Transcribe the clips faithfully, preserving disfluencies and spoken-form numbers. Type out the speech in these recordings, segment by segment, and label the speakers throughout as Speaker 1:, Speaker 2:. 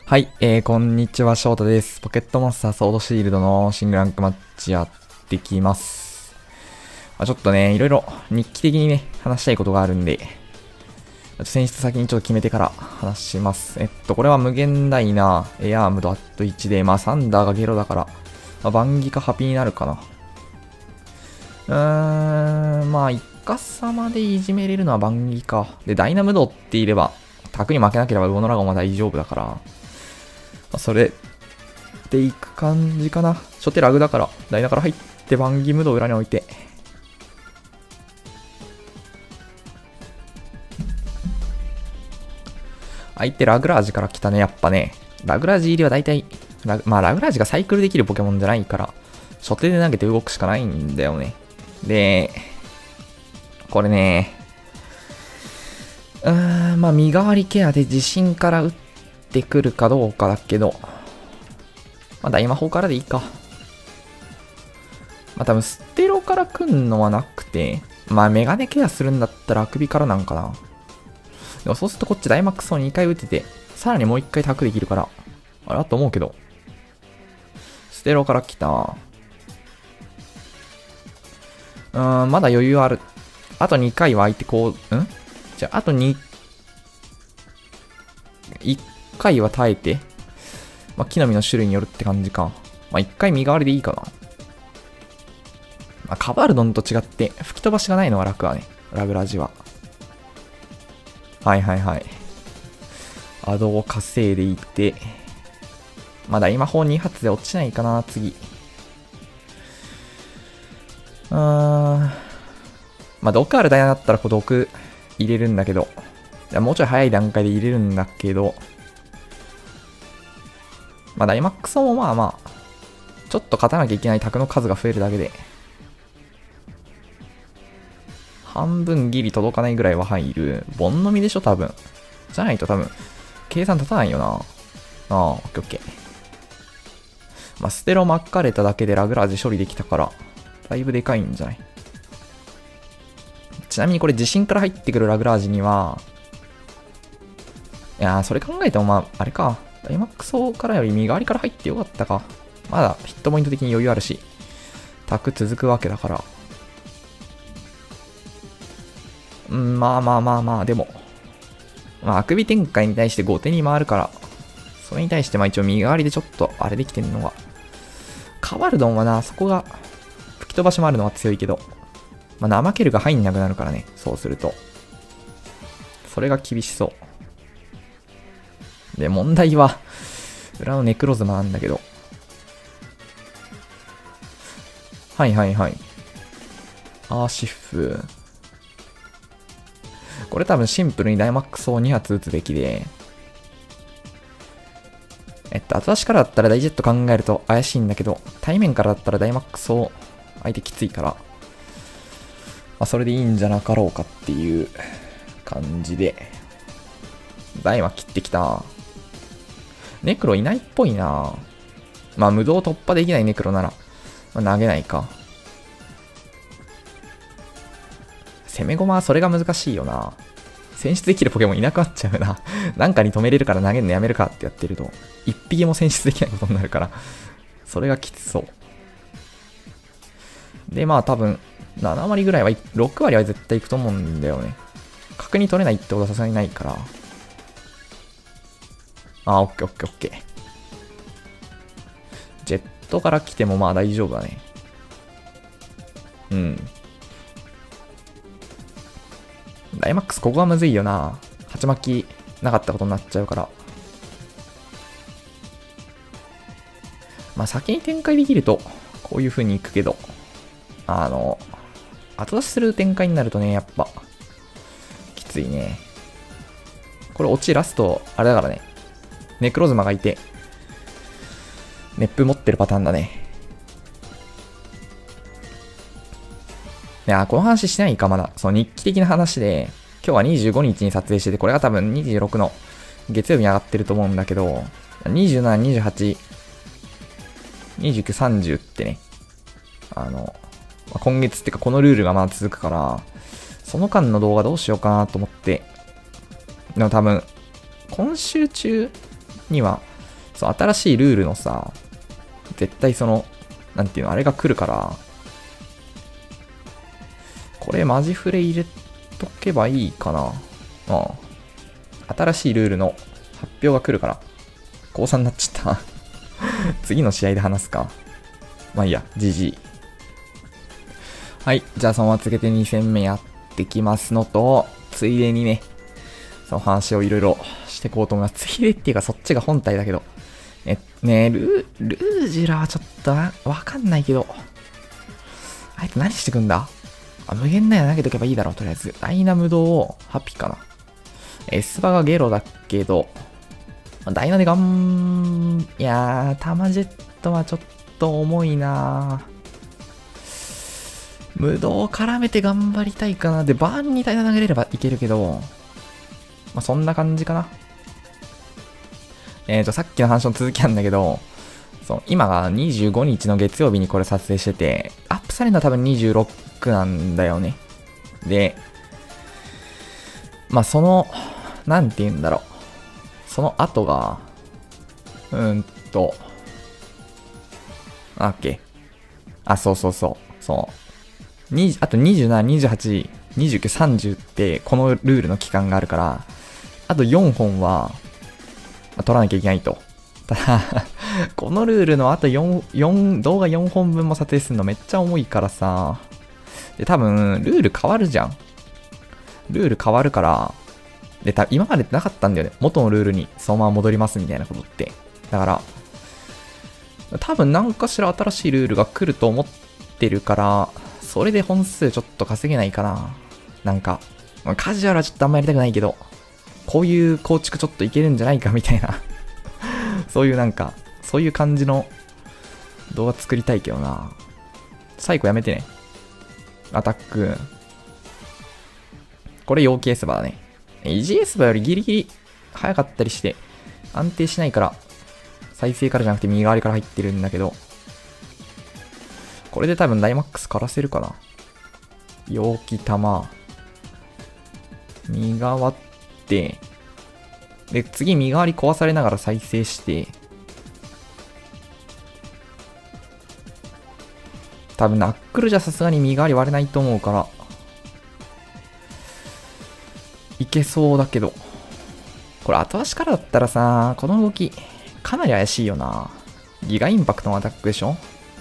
Speaker 1: はい、えー、こんにちは、翔太です。ポケットモンスターソードシールドのシングルランクマッチやってきます。まあ、ちょっとね、いろいろ日記的にね、話したいことがあるんで、選出先にちょっと決めてから話します。えっと、これは無限大なエアームドアットいちで、まあ、サンダーがゲロだから、まあ、バンギかハピになるかな。うーん、まあ、一家様でいじめれるのはバンギか。で、ダイナムドっていれば、タクに負けなければウオノラゴンは大丈夫だから、まあ、それでいく感じかな。初手ラグだから、ダイナから入ってバンギムドを裏に置いて。相手ラグラージから来たね、やっぱね。ラグラージ入りは大体、ラまあラグラージがサイクルできるポケモンじゃないから、初手で投げて動くしかないんだよね。で、これね、うーん、まあ身代わりケアで自信から打ってくるかどうかだけど、まあ大魔法からでいいか。まあ多分ステロから来んのはなくて、まあメガネケアするんだったらあくびからなんかな。でもそうするとこっちダイマックスをにかい打てて、さらにもういっかいタクできるから、あれだと思うけど。ステロから来た。うーん、まだ余裕ある。あとにかいは相手こう、んじゃあ、あとに、いっかいは耐えて、まあ、木の実の種類によるって感じか。まあ、いっかい身代わりでいいかな。まあ、カバルドンと違って、吹き飛ばしがないのが楽はね。ラグラジは。はいはいはい。アドを稼いでいって、まだ今砲に発で落ちないかな、次。うーん。まあ、毒あるダイナだったらこう毒入れるんだけど、もうちょい早い段階で入れるんだけど、まあ、ダイマックスもまあまあ、ちょっと勝たなきゃいけないタクの数が増えるだけで、半分ギリ届かないぐらいは入る。ボンのみでしょ、多分。じゃないと多分、計算立たないよな。ああ、オッケーオッケー。まあ、ステロ巻かれただけでラグラージ処理できたから、だいぶでかいんじゃない？ちなみにこれ地震から入ってくるラグラージには、いやー、それ考えてもまあ、あれか。ダイマックスからより身代わりから入ってよかったか。まだヒットポイント的に余裕あるし、タク続くわけだから。うん、まあまあまあまあ、でも。まあ、あくび展開に対して後手に回るから、それに対してまあ一応身代わりでちょっとあれできてるのが。カバルドンはな、そこが吹き飛ばしもあるのは強いけど、まあ、怠けるが入んなくなるからね、そうすると。それが厳しそう。で、問題は、裏のネクロズマなんだけど。はいはいはい。アーシフ。これ多分シンプルにダイマックスをに発撃つべきで、えっと、後出しからだったらダイジェット考えると怪しいんだけど、対面からだったらダイマックスを相手きついから、まあ、それでいいんじゃなかろうかっていう感じで、ダイマ切ってきた。ネクロいないっぽいな。まあ、無道突破できないネクロなら、まあ、投げないか。攻め駒はそれが難しいよな。選出できるポケモンいなくなっちゃうな。なんかに止めれるから投げるのやめるかってやってると、一匹も選出できないことになるから、それがきつそう。で、まあ多分、なな割ぐらいは、ろく割は絶対いくと思うんだよね。角に取れないってことはさすがにないから。あー、オッケーオッケーオッケー。ジェットから来てもまあ大丈夫だね。うん。ダイマックスここがむずいよな。鉢巻きなかったことになっちゃうから。まあ先に展開できると、こういう風にいくけど、あの、後出しする展開になるとね、やっぱ、きついね。これ落ちラスト、あれだからね。ネクロズマがいて、熱風持ってるパターンだね。いや、この話しないか、まだ。その日記的な話で、今日はにじゅうごにちに撮影してて、これが多分にじゅうろくの月曜日に上がってると思うんだけど、にじゅうなな、にじゅうはち、にじゅうきゅう、さんじゅうってね、あの、今月っていうかこのルールがまだ続くから、その間の動画どうしようかなと思って、でも多分、今週中にはそう、新しいルールのさ、絶対その、なんていうの、あれが来るから、これマジフレ入れとけばいいかな。うん。新しいルールの発表が来るから、降参になっちゃった。次の試合で話すか。まあいいや、ジージー。はい。じゃあそのまま続けてに戦目やってきますのと、ついでにね、その話をいろいろしていこうと思います。ついでっていうかそっちが本体だけど。え、ねえ、ルー、ルージュラはちょっとわかんないけど。あいつ何してくんだ？あ、無限なや投げとけばいいだろう、とりあえず。ダイナムドをハピかな。エスバがゲロだけど、ダイナでガン、いやー、タマジェットはちょっと重いなー。無道を絡めて頑張りたいかな。で、バーンにダイナ投げれればいけるけど、まあ、そんな感じかな。えーと、さっきの話の続きなんだけど、そう、今がにじゅうごにちの月曜日にこれ撮影してて、アップされるのは多分にじゅうろくなんだよね。で、まあ、その、なんて言うんだろう。その後が、うーんと、あっけ。あ、そうそうそう。そう。にあとにじゅうなな、にじゅうはち、にじゅうきゅう、さんじゅうってこのルールの期間があるから、あとよんほんは、まあ、取らなきゃいけないと。ただ、このルールのあとよん、よん、動画よんほんぶんも撮影するのめっちゃ重いからさ。で、多分、ルール変わるじゃん。ルール変わるから、で、た今までってなかったんだよね。元のルールにそのまま戻りますみたいなことって。だから、多分何かしら新しいルールが来ると思ってるから、それで本数ちょっと稼げないかな。なんか、カジュアルはちょっとあんまやりたくないけど、こういう構築ちょっといけるんじゃないかみたいな。そういうなんか、そういう感じの動画作りたいけどな。サイコやめてね。アタック。これ陽気エスバーだね。イージーエスバーよりギリギリ早かったりして安定しないから、再生からじゃなくて右側から入ってるんだけど、これで多分ダイマックスからせるかな。陽気玉。身代わって、で、次身代わり壊されながら再生して、多分ナックルじゃさすがに身代わり割れないと思うから、いけそうだけど、これ後足からだったらさ、この動き、かなり怪しいよな。ギガインパクトのアタックでしょ。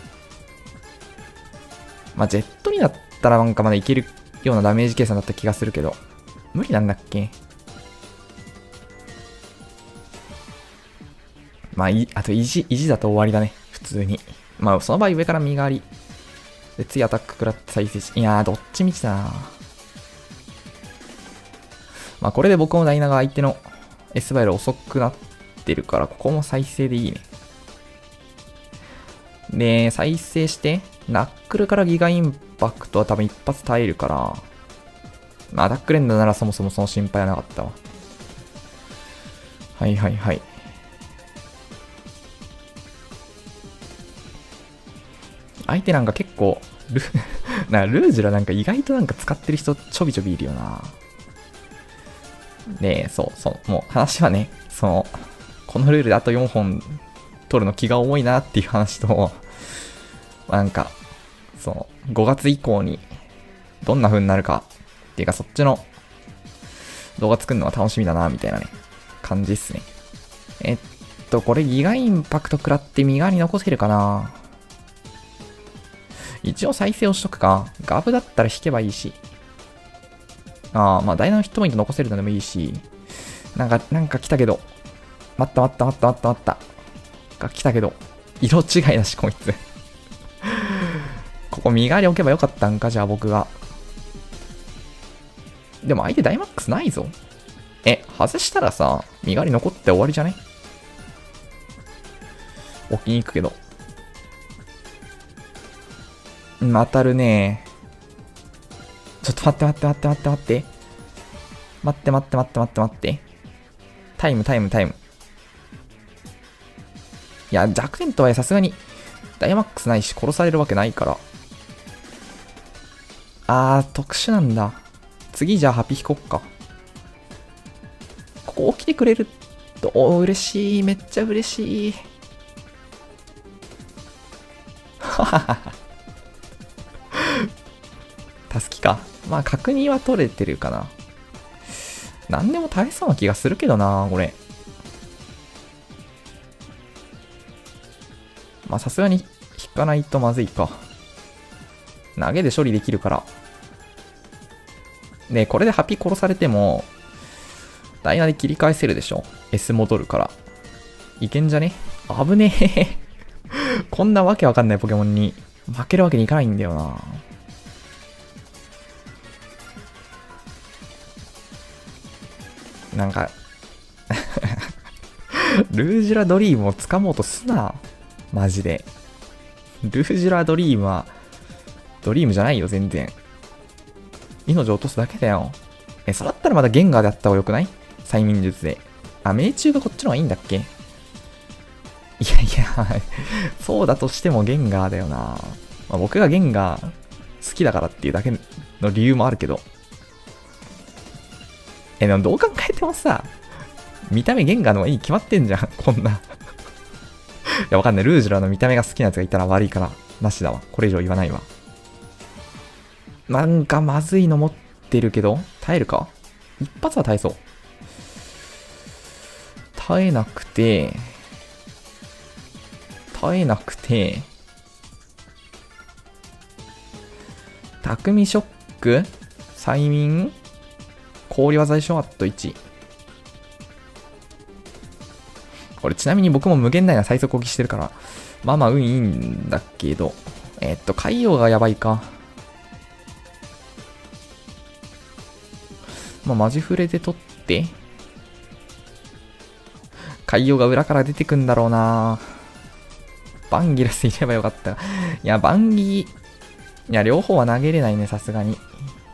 Speaker 1: まあ、ジェットにだったらなんかまだいけるようなダメージ計算だった気がするけど、無理なんだっけ。まあ、いあと意地、意地だと終わりだね。普通に。まあ、その場合上から身代わり。で、次アタック食らって再生し、いやー、どっちみちだな。まあ、これで僕もダイナが相手の S バイル遅くなってるから、ここも再生でいいね。で、再生して、ナックルからギガインパクトは多分一発耐えるから、まあ、アタック連打ならそもそもその心配はなかったわ。はいはいはい。相手なんか結構、ルなルージュラなんか意外となんか使ってる人ちょびちょびいるよな。で、そうそう、もう話はね、その、このルールであとよんほん取るの気が重いなっていう話と、なんか、そう、ごがつ以降にどんな風になるかっていうかそっちの動画作るのが楽しみだなみたいなね、感じっすね。えっと、これギガインパクト食らって身代わり残せるかな。一応再生をしとくか。ガブだったら引けばいいし。ああ、まあダイナのヒットポイント残せるのでもいいし。なんか、なんか来たけど。待った待った待った待った待った。が来たけど。色違いだし、こいつ。ここ身代わり置けばよかったんか、じゃあ僕が。でも相手ダイマックスないぞ。え、外したらさ、身代わり残って終わりじゃね？置きに行くけど。当たるね。ちょっと待って待って待って待って待って。待って待って待って待って待って。タイムタイムタイム。いや、弱点とはいえさすがにダイマックスないし殺されるわけないから。あー、特殊なんだ。次じゃあハピ引こっか。ここ起きてくれると、お、嬉しい。めっちゃ嬉しい。ははは。たすきか。まあ、確認は取れてるかな。なんでも耐えそうな気がするけどな、これ。まあ、さすがに引かないとまずいか。投げで処理できるから。で、これでハピ殺されても、ダイナで切り返せるでしょ。S 戻るから。いけんじゃね？危ねえ。こんなわけわかんないポケモンに負けるわけにいかないんだよな。なんか、ルージュラドリームを掴もうとすな。マジで。ルージュラドリームは、ドリームじゃないよ、全然。命を落とすだけだよ。え、それだったらまだゲンガーでやった方がよくない？催眠術で。あ、命中がこっちの方がいいんだっけ？いやいや、そうだとしてもゲンガーだよな。まあ、僕がゲンガー好きだからっていうだけの理由もあるけど。え、でもどう考えてもさ、見た目ゲンガーの方がいいに決まってんじゃん、こんな。いや、わかんない。ルージュラの見た目が好きなやつがいたら悪いから、なしだわ。これ以上言わないわ。なんかまずいの持ってるけど、耐えるか？一発は耐えそう。耐えなくて、耐えなくて、匠ショック？催眠？氷技でしょ？あといち。これちなみに僕も無限大な最速攻撃してるから、まあまあ運いいんだけど、えー、っと、海洋がやばいか。まあ、マジフレで取って、海洋が裏から出てくんだろうな。バンギラスいればよかった。いや、バンギ、いや、両方は投げれないね、さすがに。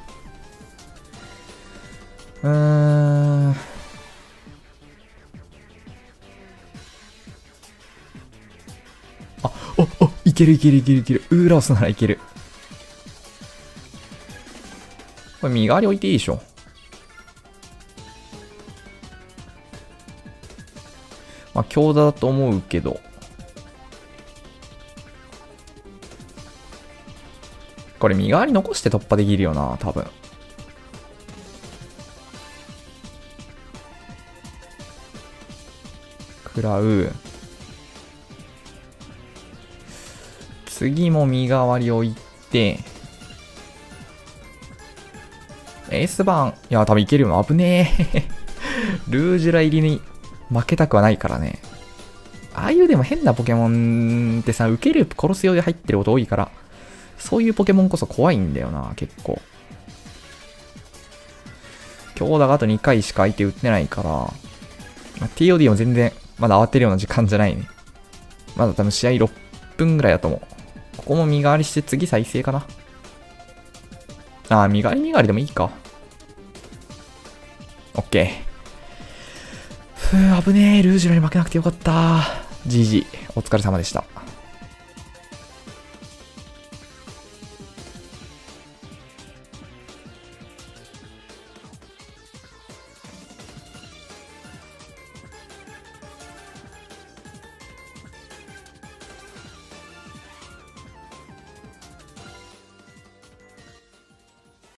Speaker 1: うーん。あ、お、お、いけるいけるいけるいける。ウーラオスならいける。これ身代わり置いていいでしょ。まあ、強打だと思うけど。これ身代わり残して突破できるよな、多分。食らう。次も身代わり置いて。エースバーン。いや、多分いけるよな。危ねえ。ルージュラ入りに負けたくはないからね。ああいうでも変なポケモンってさ、受ける殺す用で入ってること多いから、そういうポケモンこそ怖いんだよな、結構。強打があとにかいしか相手打ってないから、まあ、ティーオーディー も全然まだ慌てるような時間じゃないね。まだ多分試合ろっぷんぐらいだと思う。ここも身代わりして次再生かな。ああ、身代わり身代わりでもいいか。オッケー。ふぅ、危ねえ。ルージュラに負けなくてよかった。ジージー、お疲れ様でした。